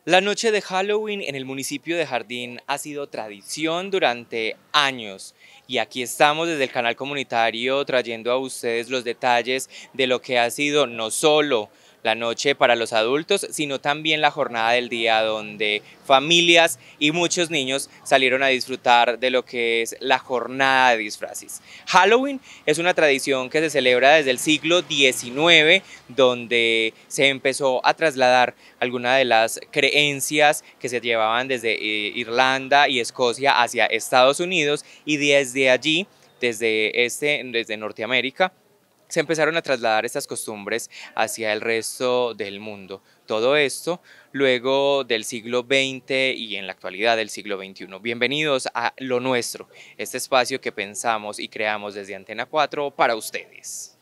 La noche de Halloween en el municipio de Jardín ha sido tradición durante años y aquí estamos desde el canal comunitario trayendo a ustedes los detalles de lo que ha sido no solo la noche para los adultos, sino también la jornada del día donde familias y muchos niños salieron a disfrutar de lo que es la jornada de disfraces. Halloween es una tradición que se celebra desde el siglo XIX, donde se empezó a trasladar algunas de las creencias que se llevaban desde Irlanda y Escocia hacia Estados Unidos, y desde allí, desde Norteamérica, se empezaron a trasladar estas costumbres hacia el resto del mundo. Todo esto luego del siglo XX y en la actualidad del siglo XXI. Bienvenidos a Lo Nuestro, este espacio que pensamos y creamos desde Antena 4 para ustedes.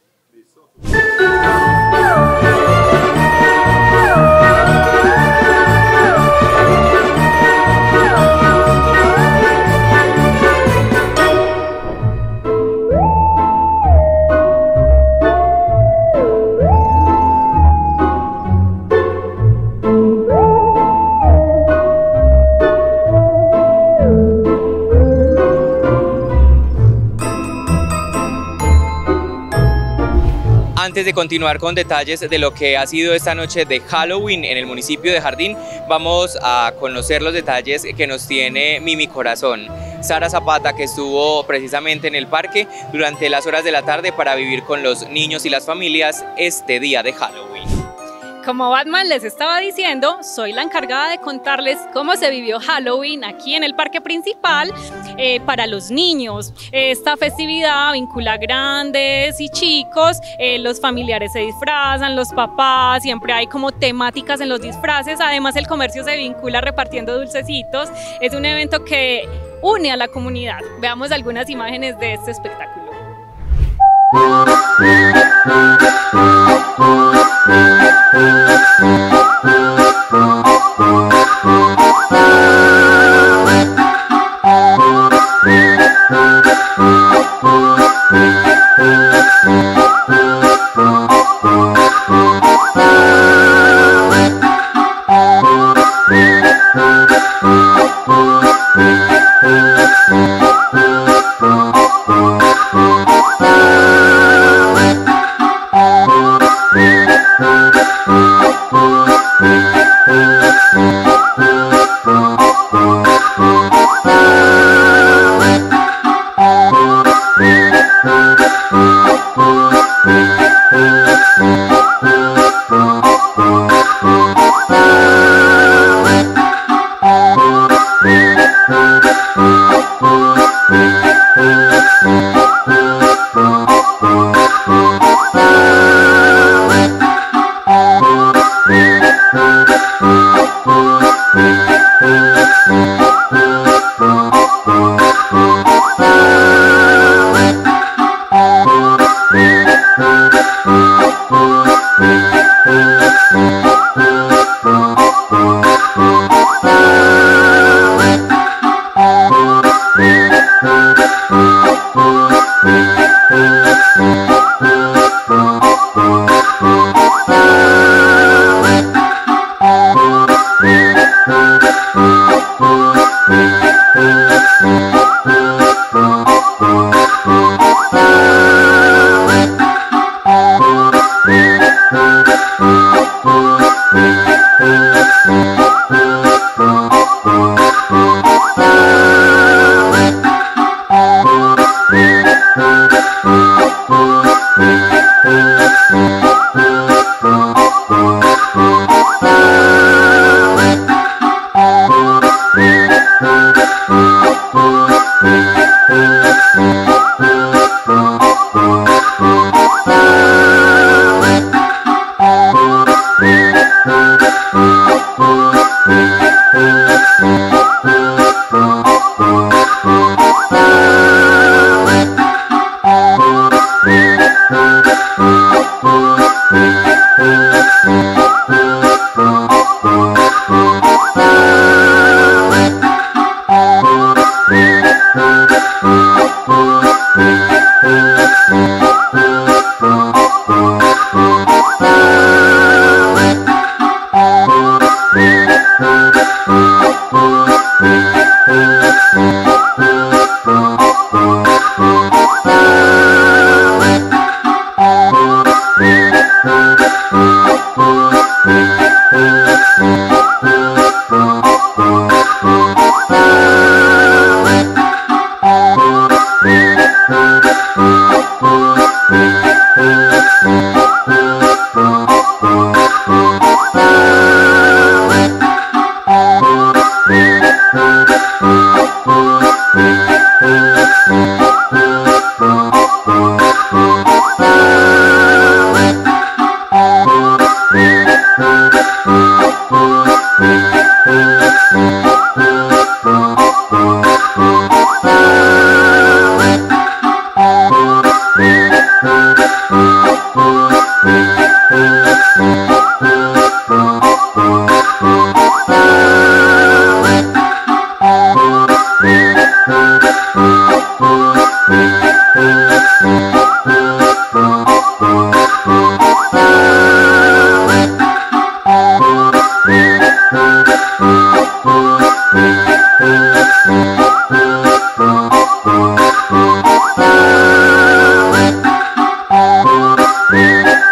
Antes de continuar con detalles de lo que ha sido esta noche de Halloween en el municipio de Jardín, vamos a conocer los detalles que nos tiene Mimi Corazón, Sara Zapata, que estuvo precisamente en el parque durante las horas de la tarde para vivir con los niños y las familias este día de Halloween. Como Batman les estaba diciendo, soy la encargada de contarles cómo se vivió Halloween aquí en el parque principal para los niños. Esta festividad vincula grandes y chicos, los familiares se disfrazan, los papás, siempre hay como temáticas en los disfraces, además el comercio se vincula repartiendo dulcecitos. Es un evento que une a la comunidad. Veamos algunas imágenes de este espectáculo.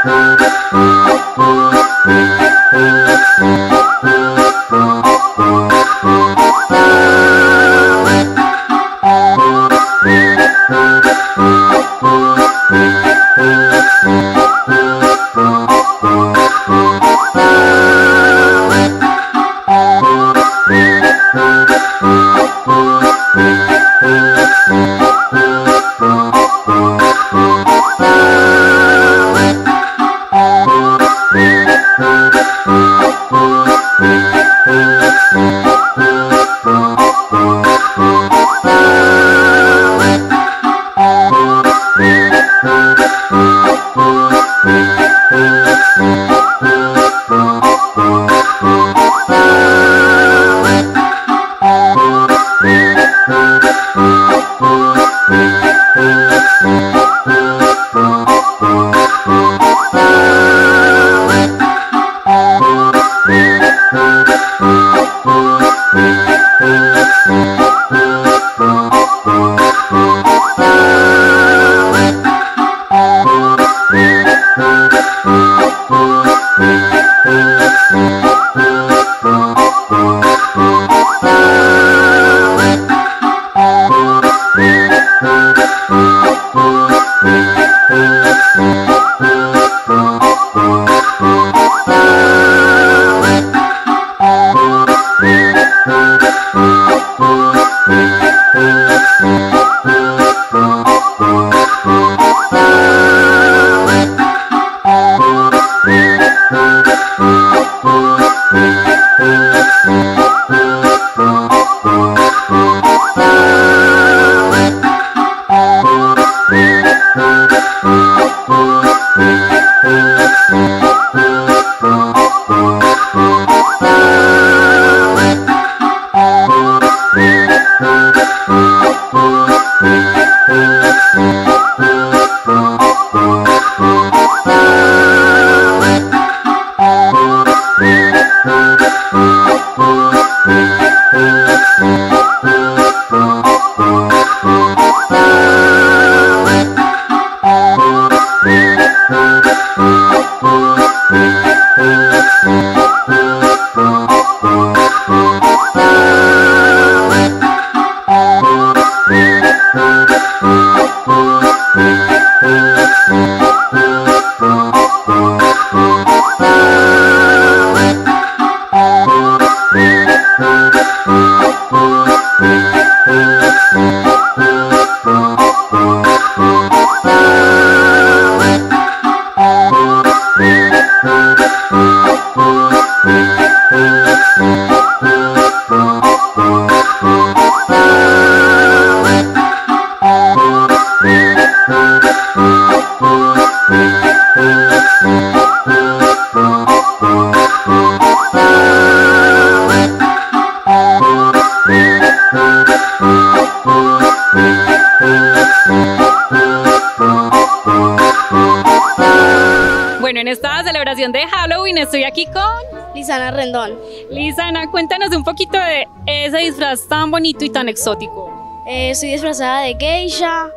Bueno, en esta celebración de Halloween estoy aquí con Lisana Rendón. Lisana, cuéntanos un poquito de ese disfraz tan bonito y tan exótico. Estoy disfrazada de geisha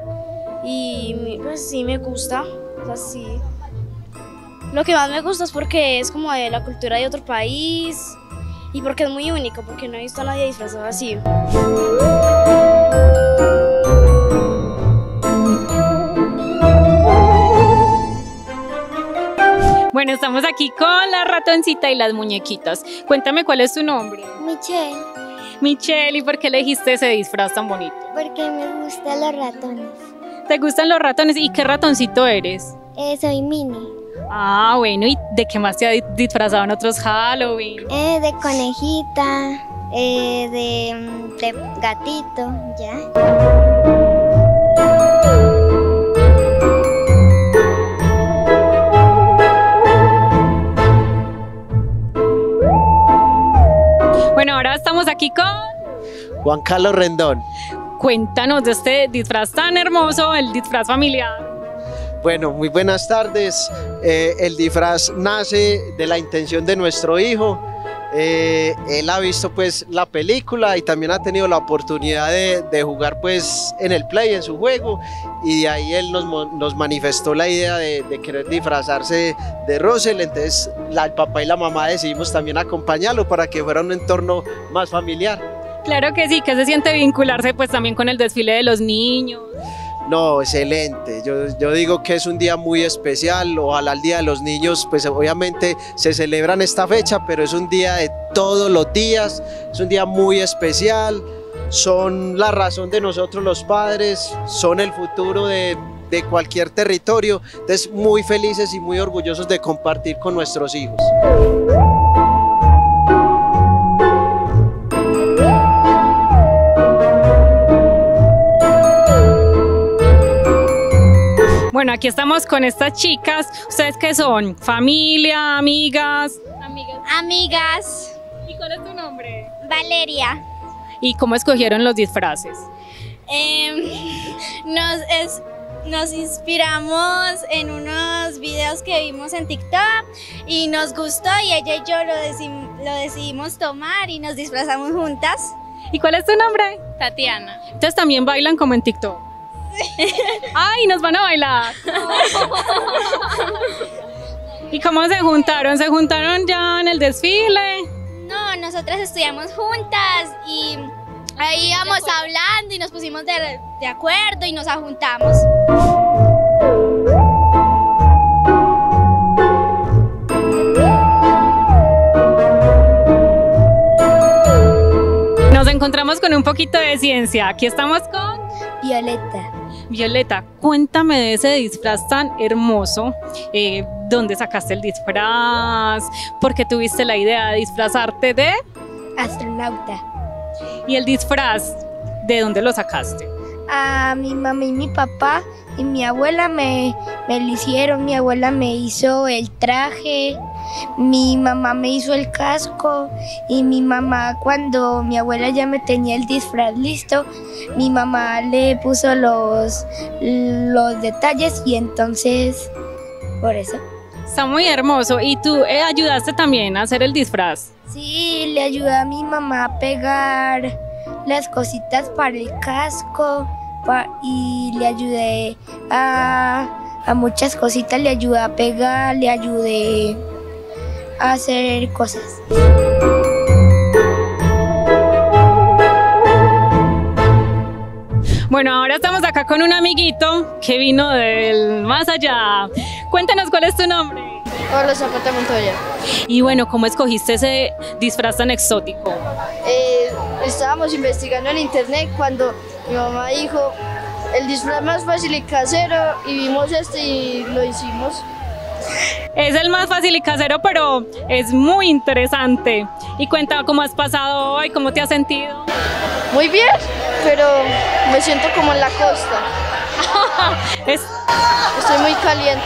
y pues sí me gusta, o sea, sí. Lo que más me gusta es porque es como de la cultura de otro país y porque es muy único, porque no he visto a nadie disfrazado así. Bueno, estamos aquí con la ratoncita y las muñequitas. Cuéntame cuál es tu nombre. Michelle, Michelle, ¿y por qué elegiste ese disfraz tan bonito? porque me gustan los ratones. ¿Te gustan los ratones? ¿Y qué ratoncito eres? Soy Minnie, Ah, bueno, ¿y de qué más te has disfrazado en otros Halloween? de conejita, de gatito, ya. Bueno, ahora estamos aquí con... Juan Carlos Rendón. Cuéntanos de este disfraz tan hermoso, el disfraz familiar. Bueno, muy buenas tardes. El disfraz nace de la intención de nuestro hijo Él ha visto pues la película y también ha tenido la oportunidad de jugar pues en el Play, en su juego, y de ahí él nos manifestó la idea de querer disfrazarse de Russell. Entonces el papá y la mamá decidimos también acompañarlo para que fuera un entorno más familiar. Claro que sí, que se siente vincularse pues también con el desfile de los niños. No, excelente. Yo digo que es un día muy especial. Ojalá el Día de los Niños, pues obviamente se celebra en esta fecha, pero es un día de todos los días, es un día muy especial. Son la razón de nosotros los padres, son el futuro de cualquier territorio. Entonces, muy felices y muy orgullosos de compartir con nuestros hijos. Bueno, aquí estamos con estas chicas. ¿Ustedes qué son? ¿Familia, amigas? Amigas. ¿Y cuál es tu nombre? Valeria. ¿Y cómo escogieron los disfraces? Nos inspiramos en unos videos que vimos en TikTok y nos gustó y ella y yo lo decidimos tomar y nos disfrazamos juntas. ¿Y cuál es tu nombre? Tatiana. Entonces también bailan como en TikTok. ¡Ay, nos van a bailar! ¿Y cómo se juntaron? ¿Se juntaron ya en el desfile? No, nosotras estudiamos juntas y ahí íbamos hablando y nos pusimos de acuerdo y nos juntamos. Nos encontramos con un poquito de ciencia. Aquí estamos con Violeta. Violeta, cuéntame de ese disfraz tan hermoso. ¿Dónde sacaste el disfraz? ¿Por qué tuviste la idea de disfrazarte de Astronauta. ¿Y el disfraz, de dónde lo sacaste? A mi mamá y mi papá y mi abuela me lo hicieron. Mi abuela me hizo el traje, mi mamá me hizo el casco y mi mamá, cuando mi abuela ya me tenía el disfraz listo, mi mamá le puso los detalles y entonces por eso. Está muy hermoso. ¿Y tú ayudaste también a hacer el disfraz? Sí, le ayudé a mi mamá a pegar las cositas para el casco y le ayudé a muchas cositas, le ayudé a pegar, le ayudé a hacer cosas. Bueno, ahora estamos acá con un amiguito que vino del más allá. Cuéntanos cuál es tu nombre. Hola, Zapata Montoya. Y bueno, ¿cómo escogiste ese disfraz tan exótico? Estábamos investigando en internet cuando mi mamá dijo el disfraz más fácil y casero y vimos este y lo hicimos. Es el más fácil y casero, pero es muy interesante. Y cuenta cómo has pasado hoy, cómo te has sentido. Muy bien, pero me siento como en la costa. Estoy muy caliente.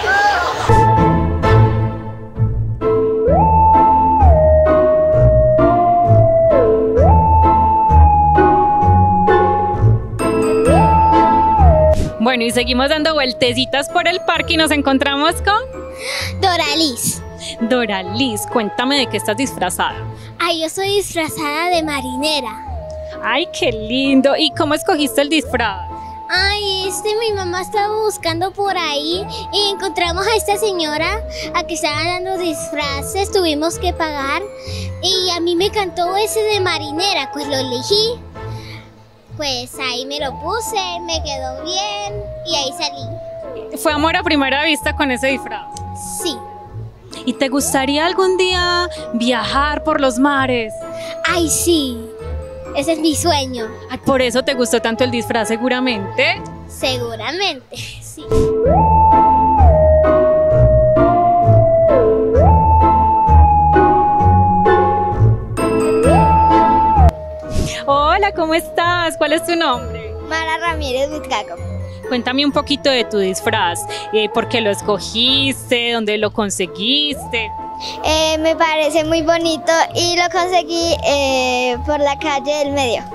Bueno, y seguimos dando vueltecitas por el parque y nos encontramos con Doraliz. Doraliz, cuéntame de qué estás disfrazada. Ay, yo soy disfrazada de marinera. Ay, qué lindo. ¿Y cómo escogiste el disfraz? Ay, mi mamá estaba buscando por ahí y encontramos a esta señora a que estaba dando disfraces, tuvimos que pagar y a mí me encantó ese de marinera, pues lo elegí. Pues ahí me lo puse, me quedó bien y ahí salí. ¿Fue amor a primera vista con ese disfraz? Sí. ¿Y te gustaría algún día viajar por los mares? Ay, sí. Ese es mi sueño. Ay, por eso te gustó tanto el disfraz, seguramente. Seguramente, sí. Hola, ¿cómo estás? ¿Cuál es tu nombre? Mara Ramírez Vizcaco. Cuéntame un poquito de tu disfraz. ¿Por qué lo escogiste? ¿Dónde lo conseguiste? Me parece muy bonito y lo conseguí por la calle del medio.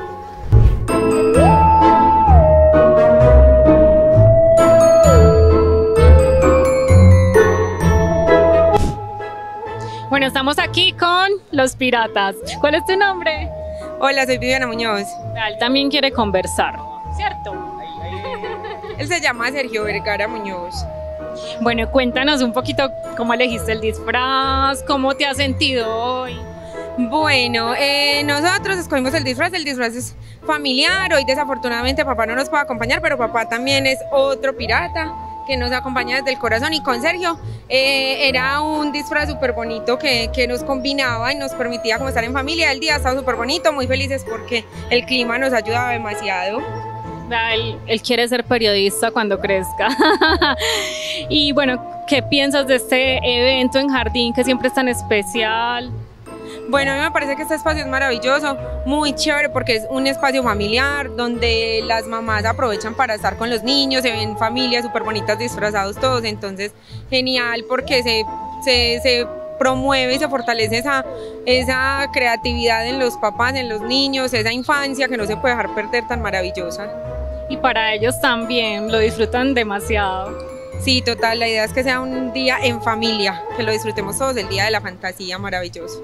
Bueno, estamos aquí con los piratas. ¿Cuál es tu nombre? Hola, soy Viviana Muñoz. Él también quiere conversar, ¿cierto? Él se llama Sergio Vergara Muñoz. Bueno, cuéntanos un poquito cómo elegiste el disfraz, cómo te has sentido hoy. Bueno, nosotros escogimos el disfraz es familiar. Hoy desafortunadamente papá no nos puede acompañar, pero papá también es otro pirata que nos acompaña desde el corazón. Y con Sergio era un disfraz súper bonito que nos combinaba y nos permitía como estar en familia. El día estaba súper bonito, muy felices porque el clima nos ayudaba demasiado. Él quiere ser periodista cuando crezca. Y bueno, ¿qué piensas de este evento en Jardín que siempre es tan especial? Bueno, a mí me parece que este espacio es maravilloso, muy chévere porque es un espacio familiar donde las mamás aprovechan para estar con los niños, se ven familias súper bonitas disfrazados todos, entonces genial porque se promueve y se fortalece esa creatividad en los papás, en los niños, esa infancia que no se puede dejar perder tan maravillosa. Y para ellos también, lo disfrutan demasiado. Sí, total, la idea es que sea un día en familia, que lo disfrutemos todos, el día de la fantasía maravilloso.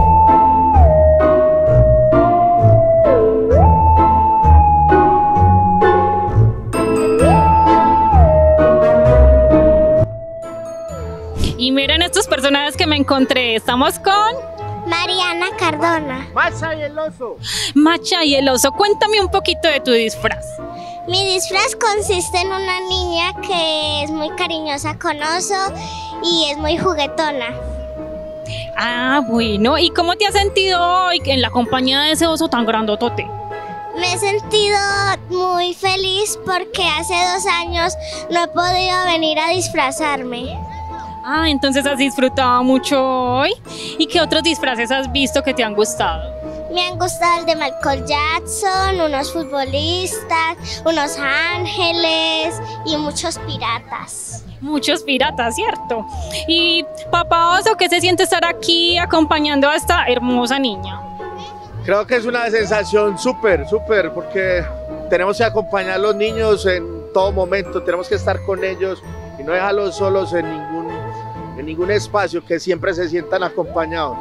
Y miren estos personajes que me encontré, estamos con... Mariana Cardona. Macha y el oso. Macha y el oso, cuéntame un poquito de tu disfraz. Mi disfraz consiste en una niña que es muy cariñosa con oso y es muy juguetona. Ah, bueno, ¿y cómo te has sentido hoy en la compañía de ese oso tan grandotote? Me he sentido muy feliz porque hace 2 años no he podido venir a disfrazarme. Ah, entonces has disfrutado mucho hoy. ¿Y qué otros disfraces has visto que te han gustado? Me han gustado el de Michael Jackson, unos futbolistas, unos ángeles y muchos piratas. Muchos piratas, ¿cierto? Y papá oso, ¿qué se siente estar aquí acompañando a esta hermosa niña? Creo que es una sensación súper, porque tenemos que acompañar a los niños en todo momento, tenemos que estar con ellos y no dejarlos solos en ningún espacio, que siempre se sientan acompañados.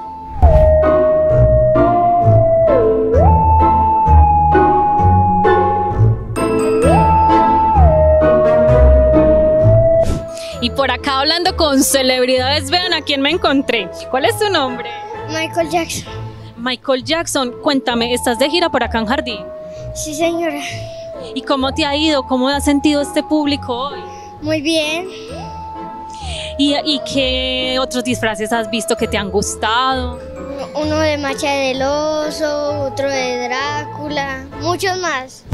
Y por acá hablando con celebridades, vean a quién me encontré. ¿Cuál es tu nombre? Michael Jackson. Michael Jackson, cuéntame, ¿estás de gira por acá en Jardín? Sí, señora. ¿Y cómo te ha ido? ¿Cómo has sentido este público hoy? Muy bien. ¿Y qué otros disfraces has visto que te han gustado? Uno de Macha del Oso, otro de Drácula, muchos más.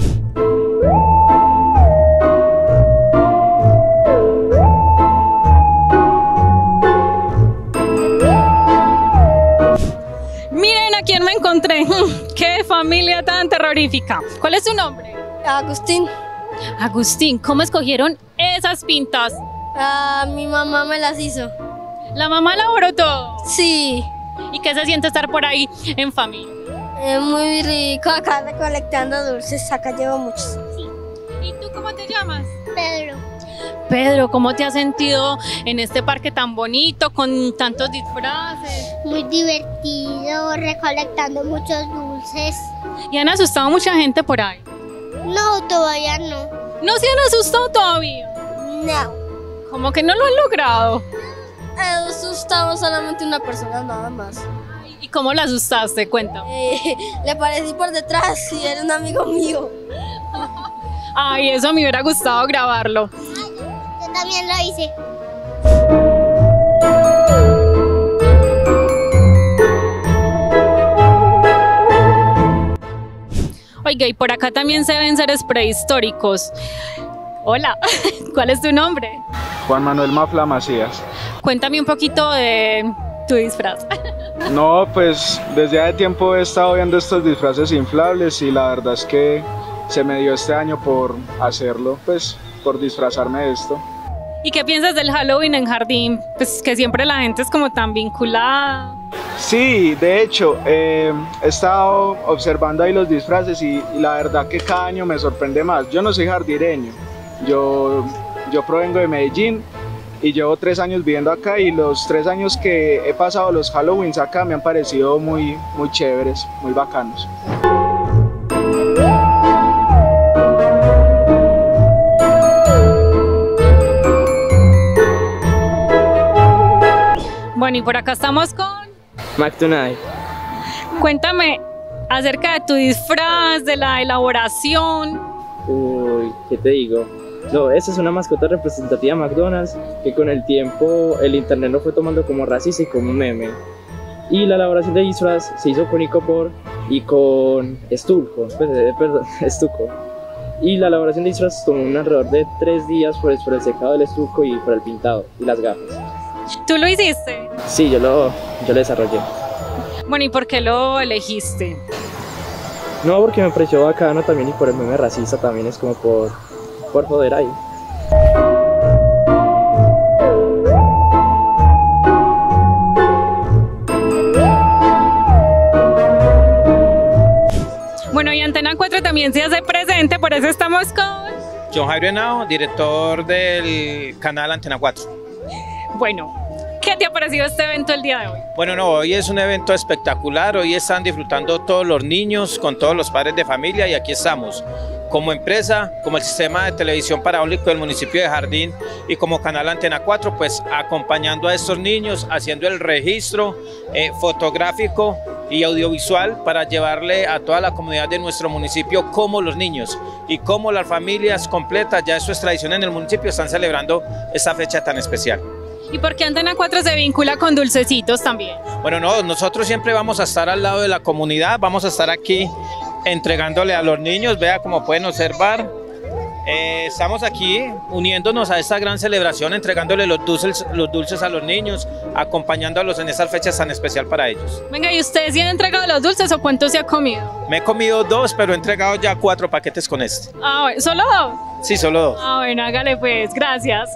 Miren a quién me encontré. ¡Qué familia tan terrorífica! ¿Cuál es su nombre? Agustín. Agustín, ¿cómo escogieron esas pintas? Mi mamá me las hizo. ¿La mamá elaboró todo? Sí. ¿Y qué se siente estar por ahí en familia? Es muy rico acá recolectando dulces, acá llevo muchos. ¿Y tú cómo te llamas? Pedro. Pedro, ¿cómo te has sentido en este parque tan bonito con tantos disfraces? Muy divertido, recolectando muchos dulces. ¿Y han asustado a mucha gente por ahí? No, todavía no. ¿No se han asustado todavía? No. ¿Cómo que no lo han logrado? Asustamos solamente una persona nada más. ¿Y cómo la asustaste? Cuéntame. Le aparecí por detrás y era un amigo mío. Ay, eso me hubiera gustado grabarlo. Yo también lo hice. Oiga, y por acá también se ven seres prehistóricos. Hola, ¿cuál es tu nombre? Juan Manuel Mafla Macías. Cuéntame un poquito de tu disfraz. No, pues desde hace tiempo he estado viendo estos disfraces inflables y la verdad es que se me dio este año por hacerlo, pues por disfrazarme de esto. ¿Y qué piensas del Halloween en Jardín? Pues que siempre la gente es como tan vinculada. Sí, de hecho, he estado observando ahí los disfraces y la verdad que cada año me sorprende más. Yo no soy jardineño, yo provengo de Medellín y llevo 3 años viviendo acá, y los 3 años que he pasado los Halloweens acá me han parecido muy chéveres, muy bacanos. Bueno, y por acá estamos con McDonald's. Cuéntame acerca de tu disfraz, de la elaboración. Uy, ¿qué te digo? No, esa es una mascota representativa de McDonald's que con el tiempo el internet lo fue tomando como racista y como un meme. Y la elaboración de disfraz se hizo con icopor y con estuco, estuco. Y la elaboración de disfraz tomó alrededor de 3 días por el secado del estuco y por el pintado y las gafas. ¿Tú lo hiciste? Sí, yo lo desarrollé. Bueno, ¿y por qué lo elegiste? No, porque me pareció bacano también, y por el meme racista también, es como por joder ahí. Bueno, y Antena 4 también se hace presente, por eso estamos con John Jairo Henao, director del canal Antena 4. Bueno, ¿qué te ha parecido este evento el día de hoy? Bueno, no, hoy es un evento espectacular, hoy están disfrutando todos los niños con todos los padres de familia, y aquí estamos como empresa, como el sistema de televisión parabólico del municipio de Jardín y como canal Antena 4, pues acompañando a estos niños, haciendo el registro fotográfico y audiovisual para llevarle a toda la comunidad de nuestro municipio cómo los niños y cómo las familias completas, ya eso es tradición en el municipio, están celebrando esta fecha tan especial. ¿Y por qué Antena 4 se vincula con Dulcecitos también? Bueno, no, nosotros siempre vamos a estar al lado de la comunidad, vamos a estar aquí entregándole a los niños, vea como pueden observar. Estamos aquí uniéndonos a esta gran celebración, entregándole los dulces a los niños, acompañándolos en estas fechas tan especial para ellos. Venga, ¿y ustedes sí han entregado los dulces o cuántos se ha comido? Me he comido 2, pero he entregado ya 4 paquetes con este. Ah, bueno, ¿solo 2? Sí, solo 2. Ah, bueno, hágale pues, gracias.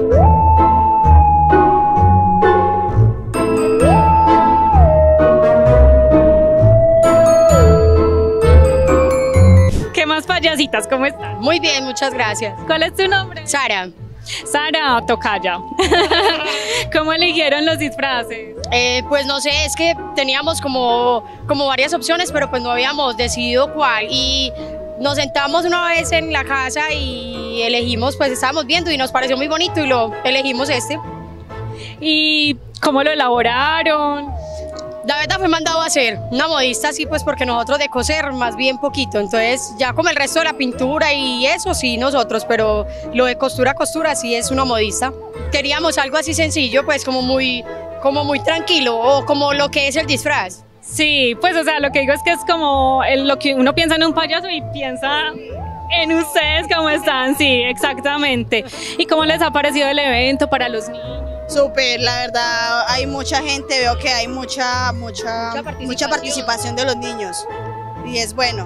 ¿Qué más, payasitas? ¿Cómo están? Muy bien, muchas gracias. ¿Cuál es tu nombre? Sara. Sara Tocaya. ¿Cómo eligieron los disfraces? Pues no sé, es que teníamos como varias opciones, pero pues no habíamos decidido cuál. Y nos sentamos una vez en la casa y elegimos, pues estábamos viendo y nos pareció muy bonito y lo elegimos este. ¿Y cómo lo elaboraron? La verdad fue mandado a hacer una modista, sí, pues porque nosotros de coser más bien poquito, entonces ya como el resto de la pintura y eso sí nosotros, pero lo de costura sí es una modista. Queríamos algo así sencillo, pues como muy tranquilo, o como lo que es el disfraz. Sí, pues o sea, lo que digo es que es como lo que uno piensa en un payaso y piensa en ustedes cómo están, sí, exactamente. ¿Y cómo les ha parecido el evento para los niños? Súper, la verdad hay mucha gente, veo que hay mucha participación de los niños y es bueno.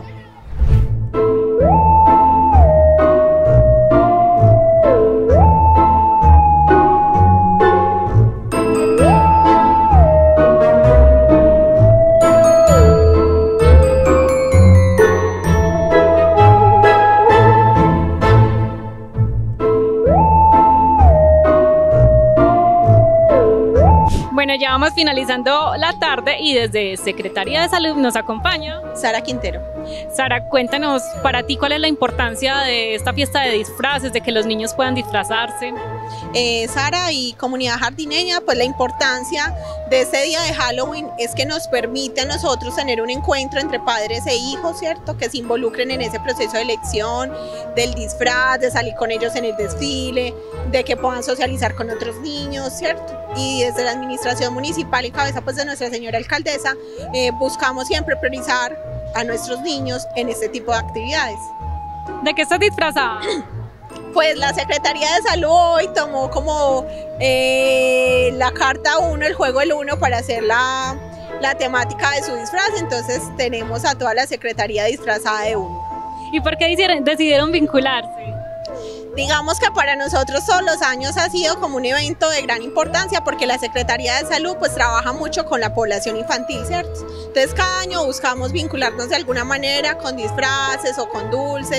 Bueno, ya vamos finalizando la tarde y desde Secretaría de Salud nos acompaña Sara Quintero. Sara, cuéntanos para ti cuál es la importancia de esta fiesta de disfraces, de que los niños puedan disfrazarse. Sara y comunidad jardineña, pues la importancia de este día de Halloween es que nos permite a nosotros tener un encuentro entre padres e hijos, ¿cierto? Que se involucren en ese proceso de elección, del disfraz, de salir con ellos en el desfile, de que puedan socializar con otros niños, ¿cierto? Y desde la administración municipal en cabeza pues de nuestra señora alcaldesa, buscamos siempre priorizar a nuestros niños en este tipo de actividades. ¿De qué estás disfrazada? Pues la Secretaría de Salud hoy tomó como la carta 1, el juego del 1 para hacer la temática de su disfraz, entonces tenemos a toda la Secretaría disfrazada de 1. ¿Y por qué decidieron vincularse? Digamos que para nosotros todos los años ha sido como un evento de gran importancia porque la Secretaría de Salud pues trabaja mucho con la población infantil, ¿cierto? Entonces cada año buscamos vincularnos de alguna manera con disfraces o con dulces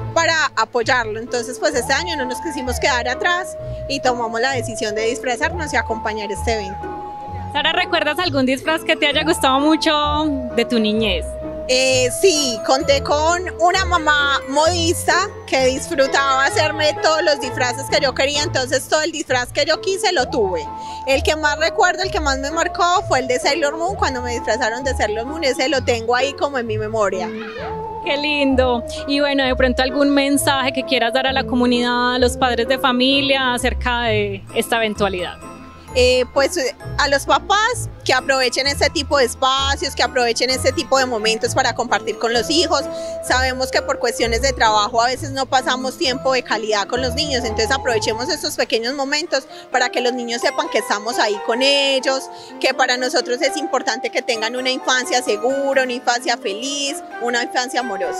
para apoyarlo. Entonces pues este año no nos quisimos quedar atrás y tomamos la decisión de disfrazarnos y acompañar este evento. Sara, ¿recuerdas algún disfraz que te haya gustado mucho de tu niñez? Sí, conté con una mamá modista que disfrutaba hacerme todos los disfraces que yo quería, entonces todo el disfraz que yo quise lo tuve. El que más recuerdo, el que más me marcó fue el de Sailor Moon, cuando me disfrazaron de Sailor Moon, ese lo tengo ahí como en mi memoria. Qué lindo. Y bueno, de pronto algún mensaje que quieras dar a la comunidad, a los padres de familia acerca de esta eventualidad. Pues a los papás que aprovechen este tipo de espacios, que aprovechen este tipo de momentos para compartir con los hijos. Sabemos que por cuestiones de trabajo a veces no pasamos tiempo de calidad con los niños, entonces aprovechemos estos pequeños momentos para que los niños sepan que estamos ahí con ellos, que para nosotros es importante que tengan una infancia segura, una infancia feliz, una infancia amorosa.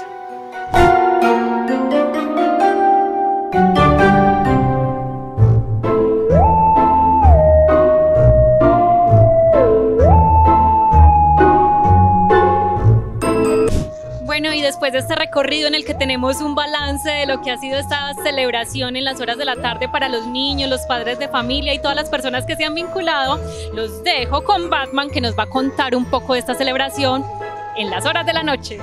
Bueno, y después de este recorrido en el que tenemos un balance de lo que ha sido esta celebración en las horas de la tarde para los niños, los padres de familia y todas las personas que se han vinculado, los dejo con Batman, que nos va a contar un poco de esta celebración en las horas de la noche.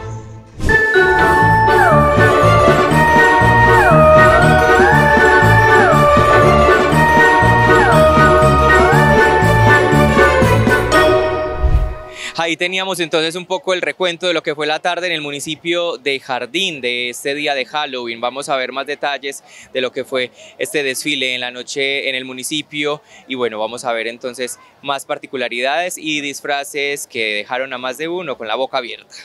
Ahí teníamos entonces un poco el recuento de lo que fue la tarde en el municipio de Jardín, de este día de Halloween. Vamos a ver más detalles de lo que fue este desfile en la noche en el municipio y bueno, vamos a ver entonces más particularidades y disfraces que dejaron a más de uno con la boca abierta.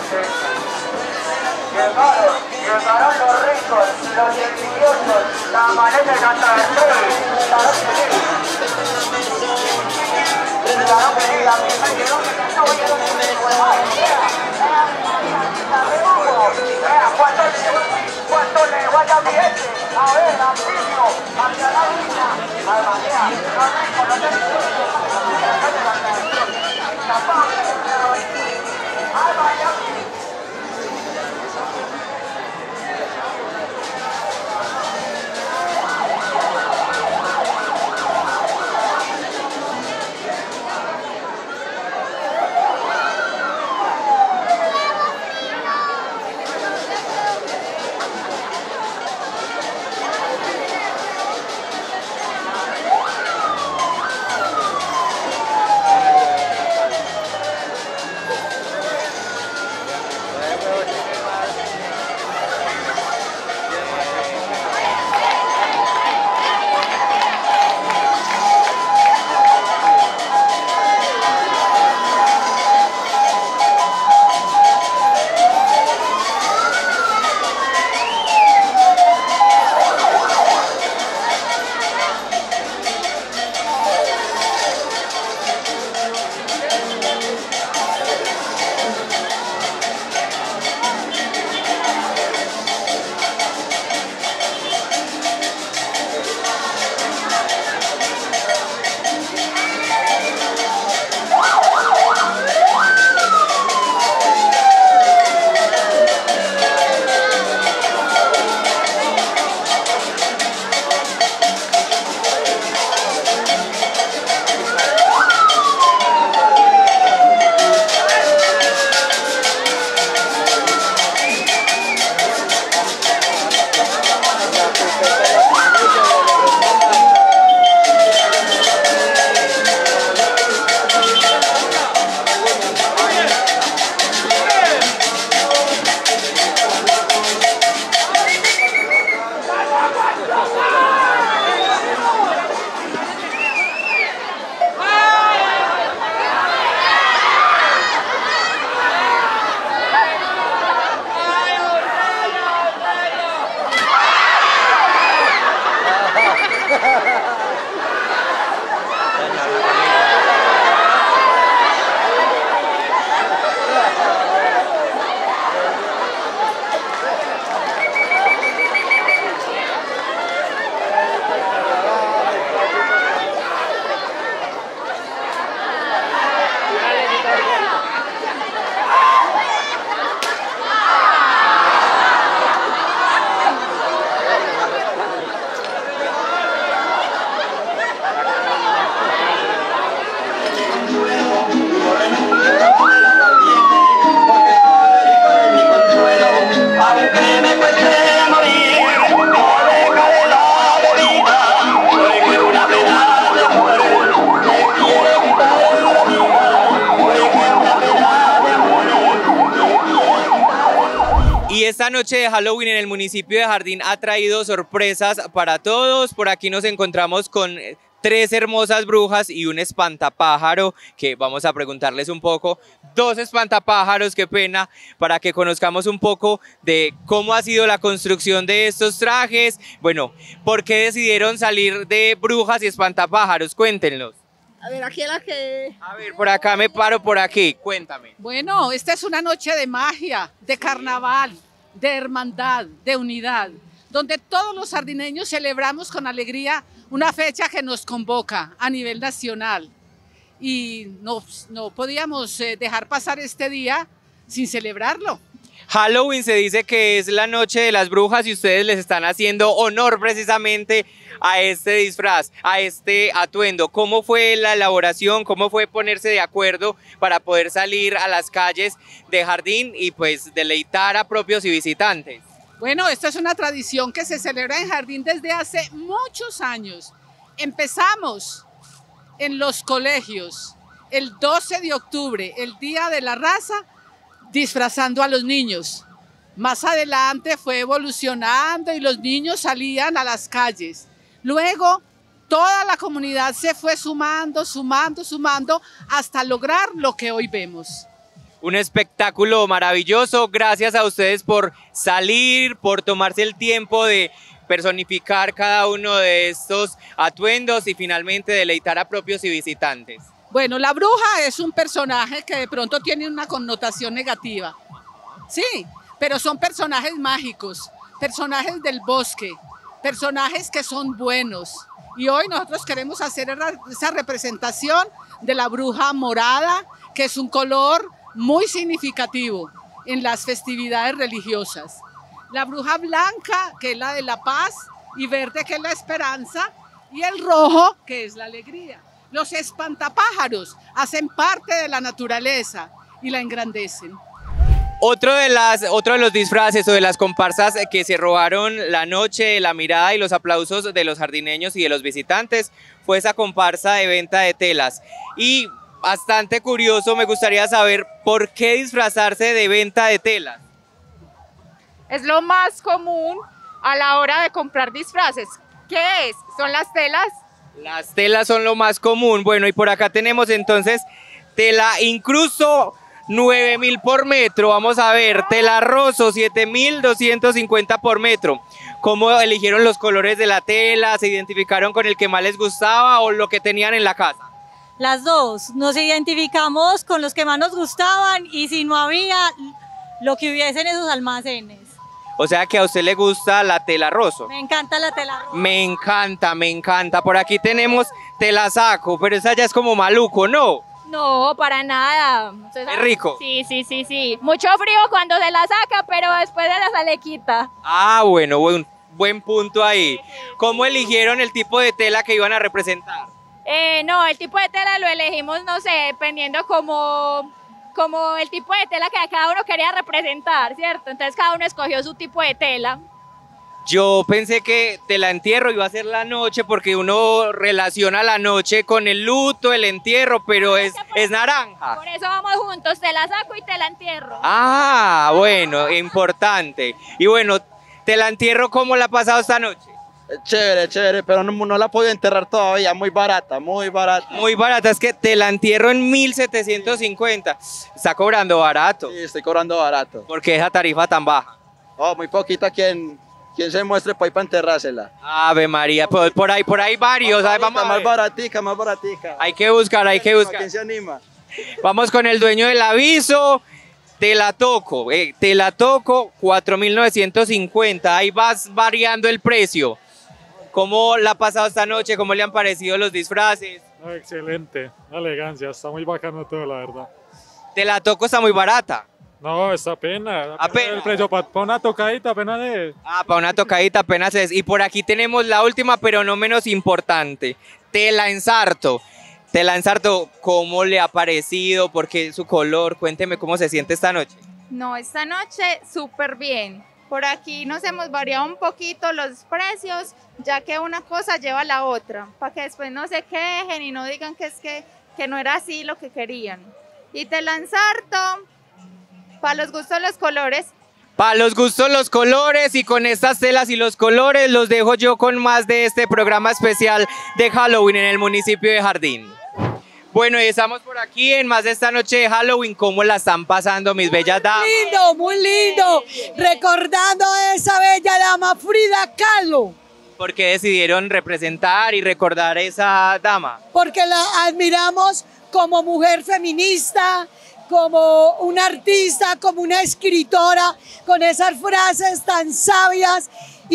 Llegaron los ricos, los envidiosos, la manera de cantar el rey. Claro que sí. Claro que sí, la misma que no se cantó, ya no se me ¿cuánto le vaya a mi gente? A ver, Antonio, hacia la línea. Ay, María, los ricos, los envidiosos, la manera de cantar el rey. Ay, María. Y esta noche de Halloween en el municipio de Jardín ha traído sorpresas para todos. Por aquí nos encontramos con 3 hermosas brujas y un espantapájaro, que vamos a preguntarles un poco, 2 espantapájaros, qué pena, para que conozcamos un poco de cómo ha sido la construcción de estos trajes. Bueno, ¿por qué decidieron salir de brujas y espantapájaros? Cuéntenos. A ver, aquí es la que... A ver, por acá me paro, por aquí, cuéntame. Bueno, esta es una noche de magia, de carnaval, de hermandad, de unidad, donde todos los sardineños celebramos con alegría una fecha que nos convoca a nivel nacional. Y no podíamos dejar pasar este día sin celebrarlo. Halloween se dice que es la noche de las brujas y ustedes les están haciendo honor precisamente a este disfraz, a este atuendo. ¿Cómo fue la elaboración? ¿Cómo fue ponerse de acuerdo para poder salir a las calles de Jardín y pues deleitar a propios y visitantes? Bueno, esto es una tradición que se celebra en Jardín desde hace muchos años. Empezamos en los colegios el 12 de octubre, el Día de la Raza, disfrazando a los niños. Más adelante fue evolucionando y los niños salían a las calles. Luego toda la comunidad se fue sumando hasta lograr lo que hoy vemos. Un espectáculo maravilloso, gracias a ustedes por salir, por tomarse el tiempo de personificar cada uno de estos atuendos y finalmente deleitar a propios y visitantes. Bueno, la bruja es un personaje que de pronto tiene una connotación negativa, sí, pero son personajes mágicos, personajes del bosque, personajes que son buenos. Y hoy nosotros queremos hacer esa representación de la bruja morada, que es un color muy significativo en las festividades religiosas. La bruja blanca, que es la de la paz, y verde, que es la esperanza, y el rojo, que es la alegría. Los espantapájaros hacen parte de la naturaleza y la engrandecen. Otro de los disfraces o de las comparsas que se robaron la noche, la mirada y los aplausos de los jardineños y de los visitantes fue esa comparsa de venta de telas. Y bastante curioso, me gustaría saber por qué disfrazarse de venta de telas. Es lo más común a la hora de comprar disfraces. ¿Qué es? ¿Son las telas? Las telas son lo más común. Bueno, y por acá tenemos entonces tela incrusto 9.000 por metro. Vamos a ver, tela roso 7.250 por metro. ¿Cómo eligieron los colores de la tela? ¿Se identificaron con el que más les gustaba o lo que tenían en la casa? Las dos, nos identificamos con los que más nos gustaban y si no había, lo que hubiese en esos almacenes. O sea que a usted le gusta la tela rosa. Me encanta la tela rosa. Me encanta, me encanta. Por aquí tenemos tela saco, pero esa ya es como maluco, ¿no? No, para nada. ¿Es rico? Sí, sí, sí, sí. Mucho frío cuando se la saca, pero después de la se le quita. Ah, bueno, buen punto ahí. ¿Cómo eligieron el tipo de tela que iban a representar? No, el tipo de tela lo elegimos, no sé, dependiendo como el tipo de tela que cada uno quería representar, ¿cierto? Entonces cada uno escogió su tipo de tela. Yo pensé que tela entierro iba a ser la noche porque uno relaciona la noche con el luto, el entierro, pero es naranja. Por eso vamos juntos, tela saco y tela entierro. Ah, bueno, importante. Y bueno, tela entierro, ¿cómo la ha pasado esta noche? Chévere, chévere, pero no la puedo enterrar todavía, muy barata, muy barata. Muy barata, es que te la entierro en 1.750. Está cobrando barato. Sí, estoy cobrando barato. ¿Por qué esa tarifa tan baja? Oh, muy poquita quien se muestre para ir para enterrársela. Ave María, por ahí varios. Vamos más baratica, más baratica. Hay que buscar. ¿Quién se anima? Vamos con el dueño del aviso. Te la toco 4.950. Ahí vas variando el precio. ¿Cómo la ha pasado esta noche? ¿Cómo le han parecido los disfraces? No, excelente, una elegancia, está muy bacano todo, la verdad. Te la toco está muy barata. No, está apenas. El precio para una tocadita apenas es. Ah, para una tocadita apenas es. Y por aquí tenemos la última, pero no menos importante. Tela ensarto. Tela ensarto, ¿cómo le ha parecido? ¿Por qué su color? Cuénteme cómo se siente esta noche. No, esta noche súper bien. Por aquí nos hemos variado un poquito los precios, ya que una cosa lleva a la otra, para que después no se quejen y no digan que no era así lo que querían. Y tela ensarto, para los gustos los colores. Para los gustos los colores, y con estas telas y los colores los dejo yo con más de este programa especial de Halloween en el municipio de Jardín. Bueno, y estamos por aquí en más de esta noche de Halloween. ¿Cómo la están pasando, mis bellas damas? Muy lindo, recordando a esa bella dama Frida Kahlo. ¿Por qué decidieron representar y recordar a esa dama? Porque la admiramos como mujer feminista, como una artista, como una escritora, con esas frases tan sabias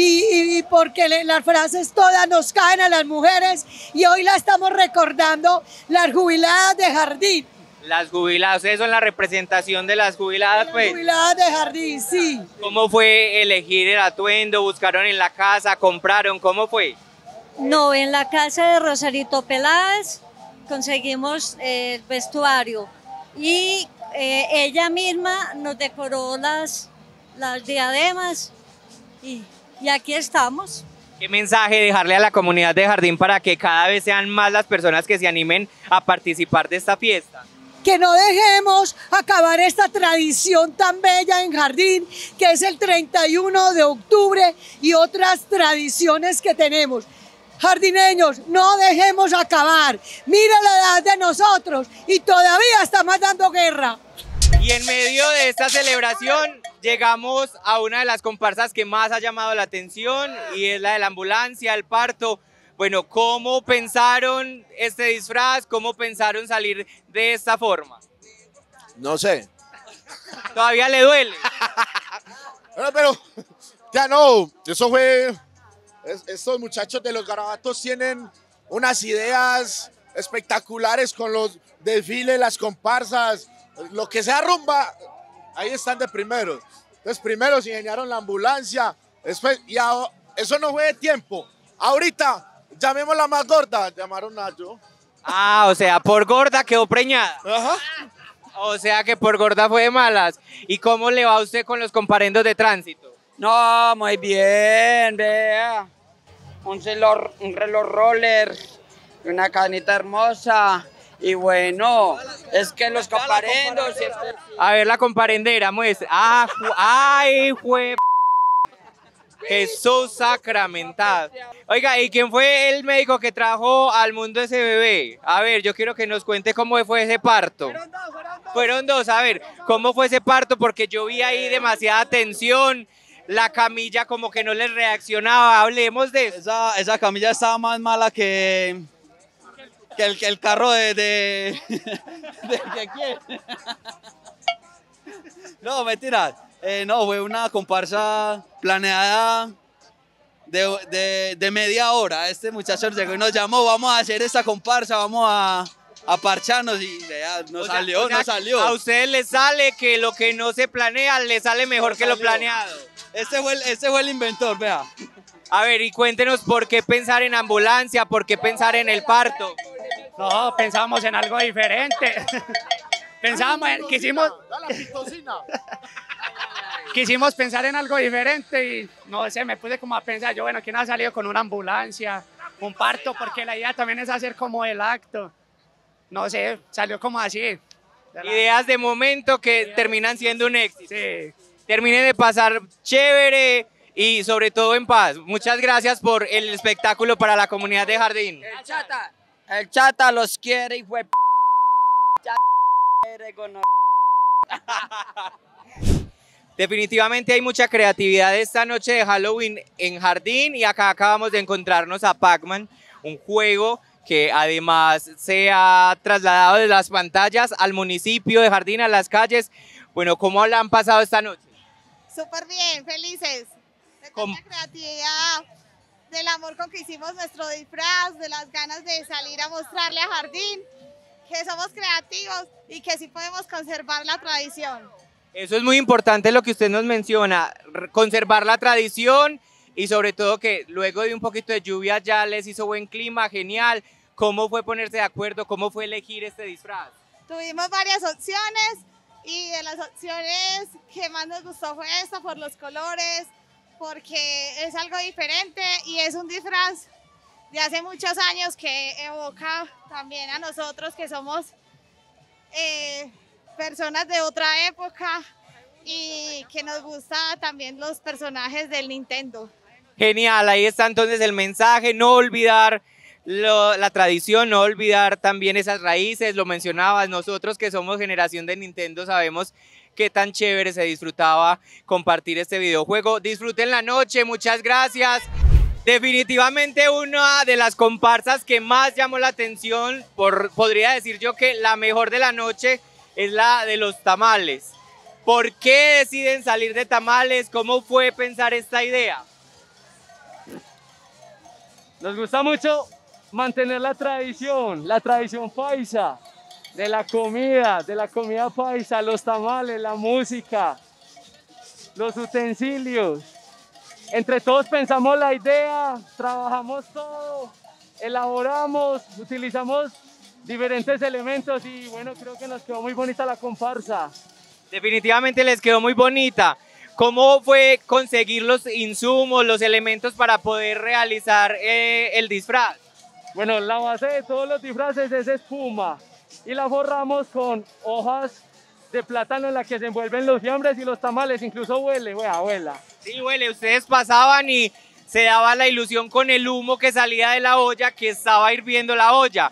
y porque las frases todas nos caen a las mujeres y hoy la estamos recordando, las jubiladas de Jardín. Las jubiladas, ustedes son la representación de las jubiladas, pues. Las jubiladas de Jardín, sí. ¿Cómo fue elegir el atuendo? ¿Buscaron en la casa? ¿Compraron? ¿Cómo fue? No, en la casa de Rosarito Peláez conseguimos el vestuario y ella misma nos decoró las diademas y aquí estamos. ¿Qué mensaje dejarle a la comunidad de Jardín para que cada vez sean más las personas que se animen a participar de esta fiesta? Que no dejemos acabar esta tradición tan bella en Jardín, que es el 31 de octubre y otras tradiciones que tenemos. Jardineños, no dejemos acabar. Mira la edad de nosotros y todavía estamos dando guerra. Y en medio de esta celebración llegamos a una de las comparsas que más ha llamado la atención y es la de la ambulancia, el parto. Bueno, ¿cómo pensaron este disfraz? ¿Cómo pensaron salir de esta forma? No sé. ¿Todavía le duele? Bueno, pero ya no, eso fue... Estos muchachos de los Garabatos tienen unas ideas espectaculares con los desfiles, las comparsas, lo que sea rumba, ahí están de primeros. Entonces primero se ingeniaron la ambulancia, después, eso no fue de tiempo. Ahorita, llamémosla la más gorda, llamaron a yo. Ah, o sea, por gorda quedó preñada. Ajá. O sea que por gorda fue de malas. ¿Y cómo le va a usted con los comparendos de tránsito? No, muy bien, vea. Un reloj roller, una cadenita hermosa. Y bueno, es que los comparendos... A ver, la comparendera muestra. ¡Ay, jue... Jesús sacramentado! Oiga, ¿y quién fue el médico que trajo al mundo ese bebé? A ver, yo quiero que nos cuente cómo fue ese parto. Fueron dos, a ver, ¿cómo fue ese parto? Porque yo vi ahí demasiada tensión, la camilla como que no les reaccionaba, hablemos de eso. Esa camilla estaba más mala que el carro de quién. No, mentira. No, fue una comparsa planeada de media hora. Este muchacho llegó y nos llamó, vamos a hacer esta comparsa, vamos a parcharnos y ya, no salió. A ustedes les sale que lo que no se planea les sale mejor que lo planeado. Este fue el inventor, vea. A ver, y cuéntenos por qué pensar en ambulancia, por qué pensar en el parto. No, pensamos en algo diferente. Quisimos pensar en algo diferente y no sé, me puse como a pensar, yo bueno, ¿quién ha salido con una ambulancia, un parto? Porque la idea también es hacer como el acto. No sé, salió como así. Ideas de momento que terminan siendo un éxito. Sí. Terminen de pasar chévere y sobre todo en paz. Muchas gracias por el espectáculo para la comunidad de Jardín. El chata los quiere y fue... Definitivamente hay mucha creatividad esta noche de Halloween en Jardín y acá acabamos de encontrarnos a Pac-Man, un juego que además se ha trasladado de las pantallas al municipio de Jardín, a las calles. Bueno, ¿cómo la han pasado esta noche? Súper bien, felices. De tanta creatividad, del amor con que hicimos nuestro disfraz, de las ganas de salir a mostrarle a Jardín que somos creativos y que sí podemos conservar la tradición. Eso es muy importante lo que usted nos menciona, conservar la tradición y sobre todo que luego de un poquito de lluvia ya les hizo buen clima, genial. ¿Cómo fue ponerse de acuerdo? ¿Cómo fue elegir este disfraz? Tuvimos varias opciones y de las opciones que más nos gustó fue esta por los colores, porque es algo diferente y es un disfraz de hace muchos años que evoca también a nosotros que somos personas de otra época y que nos gusta también los personajes del Nintendo. Genial, ahí está entonces el mensaje, no olvidar la tradición, no olvidar también esas raíces, lo mencionabas, nosotros que somos generación de Nintendo sabemos qué tan chévere se disfrutaba compartir este videojuego. Disfruten la noche, muchas gracias. Definitivamente una de las comparsas que más llamó la atención, podría decir yo que la mejor de la noche, es la de los tamales. ¿Por qué deciden salir de tamales? ¿Cómo fue pensar esta idea? Nos gusta mucho mantener la tradición paisa, de la comida paisa, los tamales, la música, los utensilios. Entre todos pensamos la idea, trabajamos todo, elaboramos, utilizamos diferentes elementos y bueno, creo que nos quedó muy bonita la comparsa. Definitivamente les quedó muy bonita. ¿Cómo fue conseguir los insumos, los elementos para poder realizar el disfraz? Bueno, la base de todos los disfraces es espuma y la forramos con hojas de plátano en la que se envuelven los fiambres y los tamales, incluso huele, abuela. Sí, huele, ustedes pasaban y se daba la ilusión con el humo que salía de la olla, que estaba hirviendo la olla.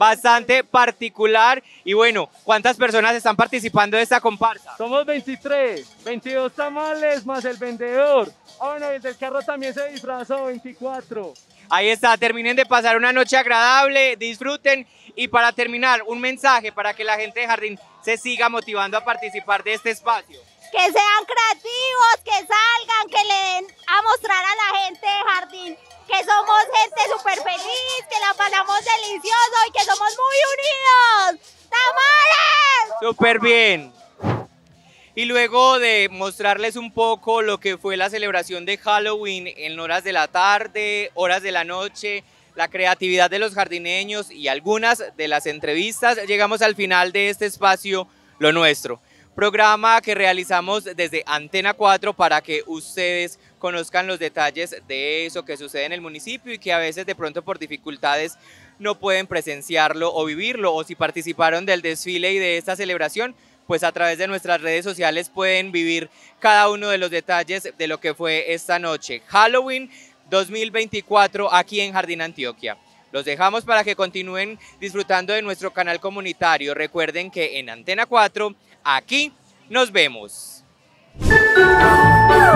bastante particular. Y bueno, ¿cuántas personas están participando de esta comparsa? Somos 23, 22 tamales más el vendedor. Ah, bueno, el del carro también se disfrazó, 24. Ahí está, terminen de pasar una noche agradable, disfruten. Y para terminar, un mensaje para que la gente de Jardín se siga motivando a participar de este espacio. Que sean creativos, que salgan, que le den a mostrar a la gente de Jardín que somos gente súper feliz, que la pasamos delicioso y que somos muy unidos. ¡Tamales! Súper bien. Y luego de mostrarles un poco lo que fue la celebración de Halloween en horas de la tarde, horas de la noche, la creatividad de los jardineños y algunas de las entrevistas, llegamos al final de este espacio Lo Nuestro. Programa que realizamos desde Antena 4 para que ustedes conozcan los detalles de eso que sucede en el municipio y que a veces de pronto por dificultades no pueden presenciarlo o vivirlo, o si participaron del desfile y de esta celebración, pues a través de nuestras redes sociales pueden vivir cada uno de los detalles de lo que fue esta noche. Halloween 2024 aquí en Jardín Antioquia. Los dejamos para que continúen disfrutando de nuestro canal comunitario. Recuerden que en Antena 4, aquí nos vemos.